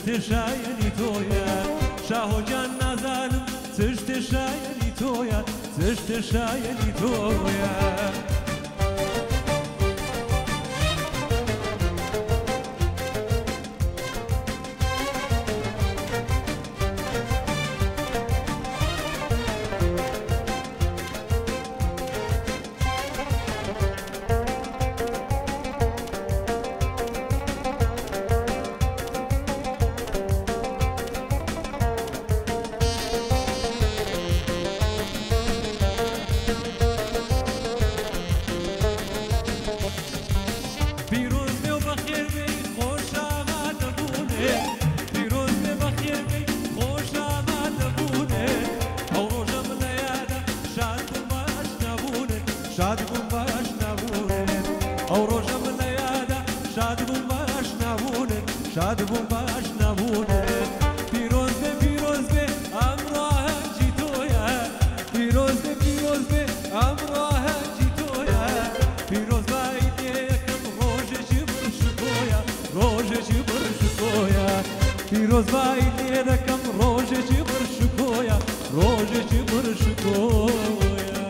شایەنی تۆیە شاهۆجان نازانم چشتە شایەنی تۆیە چشتە شایەنی تۆیە شادی بوم باش نبودن او روشم لیادا شادی بوم باش نبودن شادی بوم باش نبودن پیروز به امراه جی تویا پیروز به امراه جی تویا پیروز باید یکم روز جی برشکویا روز جی برشکویا پیروز باید یکم روز جی برشکویا روز جی برشکویا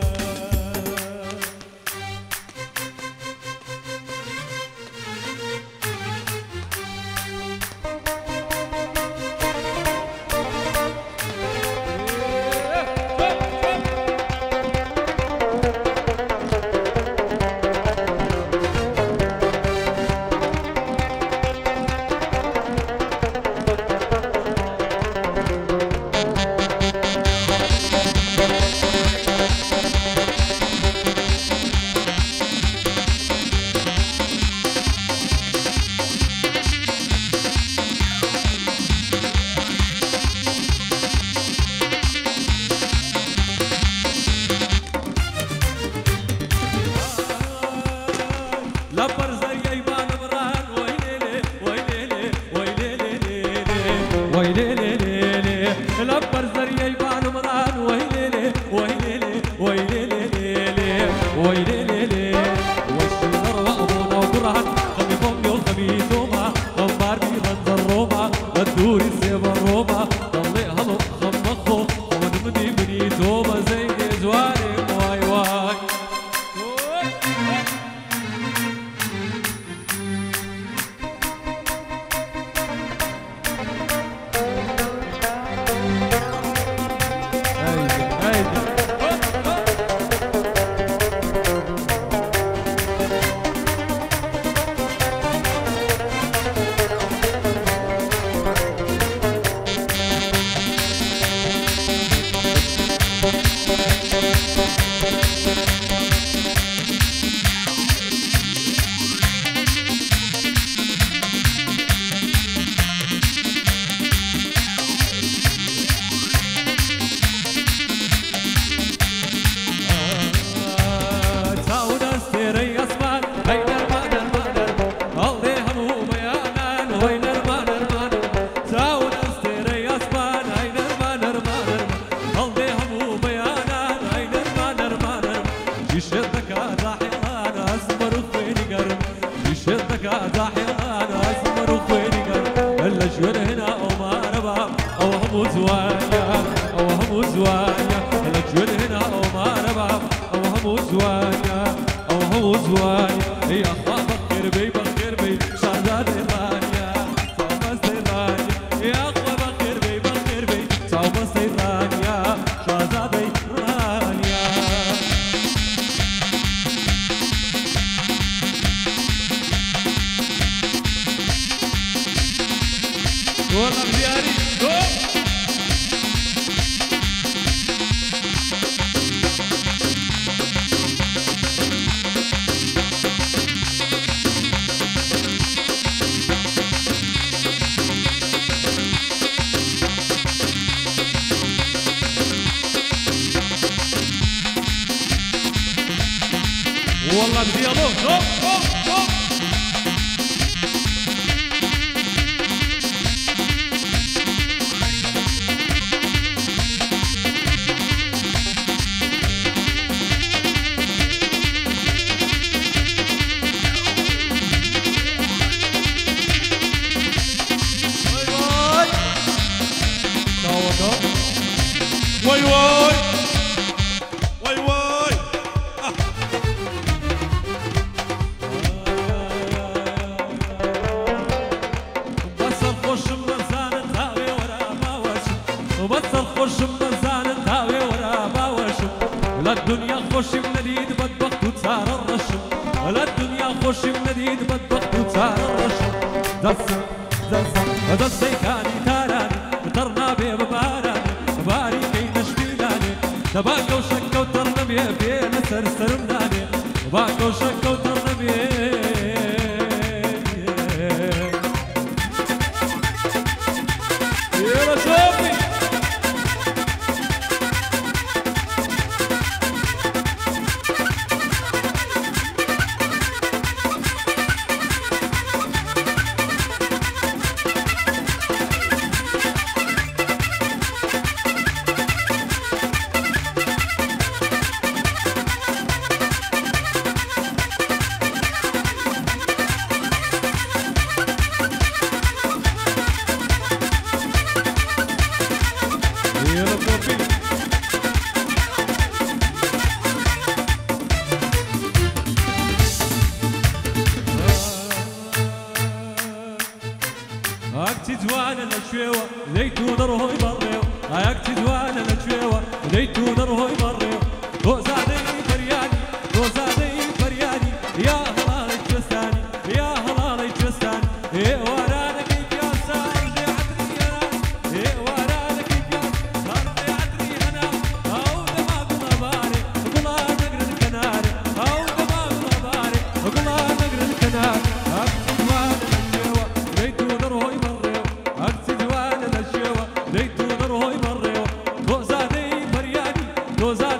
والله بديالوج لا الدنيا خوش مناديد بدبخت وتسار الرشم لا الدنيا خوش مناديد بدبخت وتسار الرشم دسي كاني تاراني ترنا بي بباراني باري كي نشبيلاني تباكو شكو ترنا بي بينا سرسرمناني تباكو شكو ترنا بي يلا شوفي اكتي زوانا لشويوة ليتو نروه يبريو اكتي زوانا لشويوة ليتو نروه يبريو وزادي فرياني وزادي فرياني يا هلالي جساني يا هلالي جساني ايه ورانا كيف يا صار عدري انا ايه ورانا كيف يا صار عدري انا او دماغ مباري قلا نقر الكناري او دماغ مباري قلا نقر الكناري اكتي زوانا لشويوة ليتو نروه يبريو ليتو نروه يبريو وزادي فرياني وزادي